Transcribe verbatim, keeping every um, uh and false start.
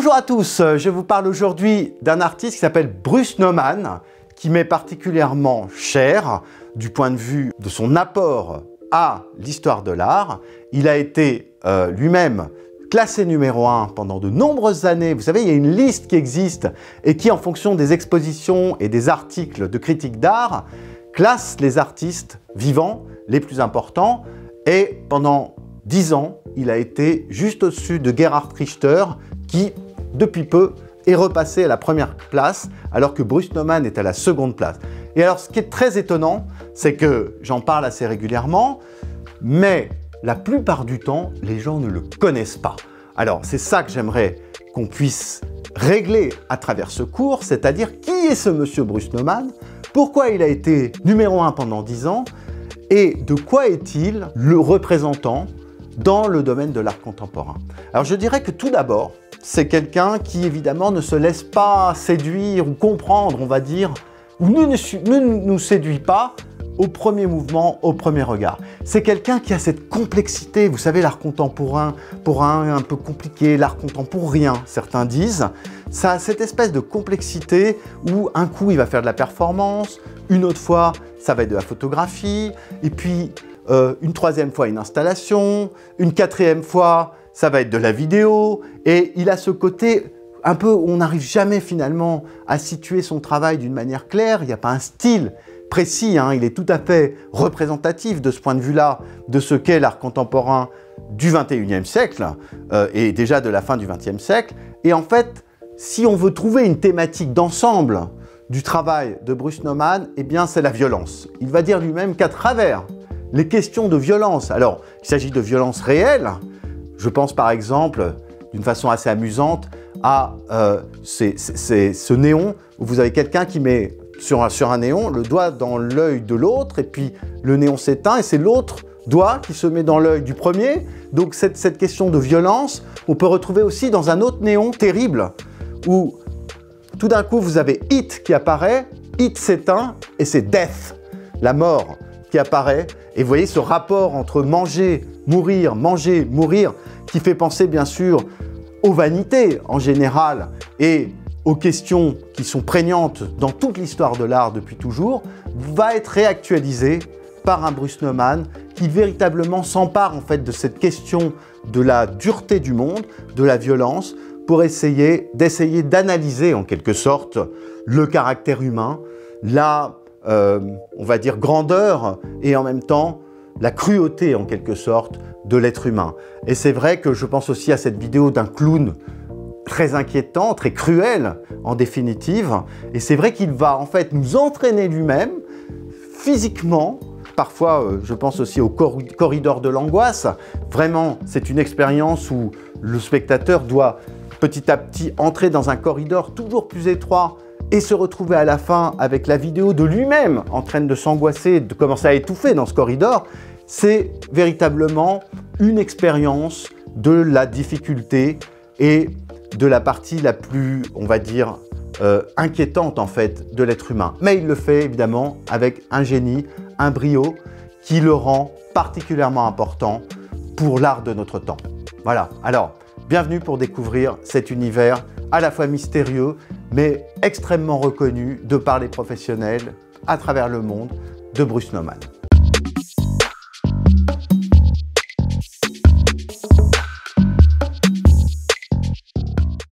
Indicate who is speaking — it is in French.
Speaker 1: Bonjour à tous, je vous parle aujourd'hui d'un artiste qui s'appelle Bruce Nauman, qui m'est particulièrement cher du point de vue de son apport à l'histoire de l'art. Il a été euh, lui-même classé numéro un pendant de nombreuses années. Vous savez, il y a une liste qui existe et qui, en fonction des expositions et des articles de critiques d'art, classe les artistes vivants les plus importants. Et pendant dix ans, il a été juste au-dessus de Gerhard Richter, qui, depuis peu, est repassé à la première place, alors que Bruce Nauman est à la seconde place. Et alors, ce qui est très étonnant, c'est que j'en parle assez régulièrement, mais la plupart du temps, les gens ne le connaissent pas. Alors, c'est ça que j'aimerais qu'on puisse régler à travers ce cours, c'est-à-dire qui est ce monsieur Bruce Nauman, pourquoi il a été numéro un pendant dix ans, et de quoi est-il le représentant dans le domaine de l'art contemporain. Alors, je dirais que tout d'abord, c'est quelqu'un qui, évidemment, ne se laisse pas séduire ou comprendre, on va dire, ou ne, ne, ne nous séduit pas au premier mouvement, au premier regard. C'est quelqu'un qui a cette complexité, vous savez, l'art contemporain, pour un un peu compliqué, l'art contemporain, certains disent, ça a cette espèce de complexité où un coup, il va faire de la performance, une autre fois, ça va être de la photographie, et puis euh, une troisième fois, une installation, une quatrième fois, ça va être de la vidéo, et il a ce côté un peu où on n'arrive jamais finalement à situer son travail d'une manière claire, il n'y a pas un style précis, hein, il est tout à fait représentatif de ce point de vue-là, de ce qu'est l'art contemporain du vingt et unième siècle, euh, et déjà de la fin du vingtième siècle. Et en fait, si on veut trouver une thématique d'ensemble du travail de Bruce Nauman, eh bien c'est la violence. Il va dire lui-même qu'à travers les questions de violence, alors il s'agit de violence réelle, je pense par exemple, d'une façon assez amusante, à euh, c'est, c'est, ce néon où vous avez quelqu'un qui met sur un, sur un néon le doigt dans l'œil de l'autre et puis le néon s'éteint et c'est l'autre doigt qui se met dans l'œil du premier. Donc cette, cette question de violence, on peut retrouver aussi dans un autre néon terrible où tout d'un coup vous avez It qui apparaît, It s'éteint et c'est Death, la mort qui apparaît. Et vous voyez ce rapport entre manger, mourir, manger, mourir, qui fait penser bien sûr aux vanités en général et aux questions qui sont prégnantes dans toute l'histoire de l'art depuis toujours, va être réactualisé par un Bruce Nauman qui véritablement s'empare en fait de cette question de la dureté du monde, de la violence, pour essayer d'essayer d'analyser en quelque sorte le caractère humain, la, euh, on va dire, grandeur et en même temps la cruauté en quelque sorte de l'être humain. Et c'est vrai que je pense aussi à cette vidéo d'un clown très inquiétant, très cruel en définitive. Et c'est vrai qu'il va en fait nous entraîner lui-même physiquement. Parfois, euh, je pense aussi au cor corridor de l'angoisse. Vraiment, c'est une expérience où le spectateur doit petit à petit entrer dans un corridor toujours plus étroit et se retrouver à la fin avec la vidéo de lui-même en train de s'angoisser, de commencer à étouffer dans ce corridor. C'est véritablement une expérience de la difficulté et de la partie la plus, on va dire, euh, inquiétante en fait de l'être humain. Mais il le fait évidemment avec un génie, un brio qui le rend particulièrement important pour l'art de notre temps. Voilà, alors bienvenue pour découvrir cet univers à la fois mystérieux mais extrêmement reconnu de par les professionnels à travers le monde de Bruce Nauman.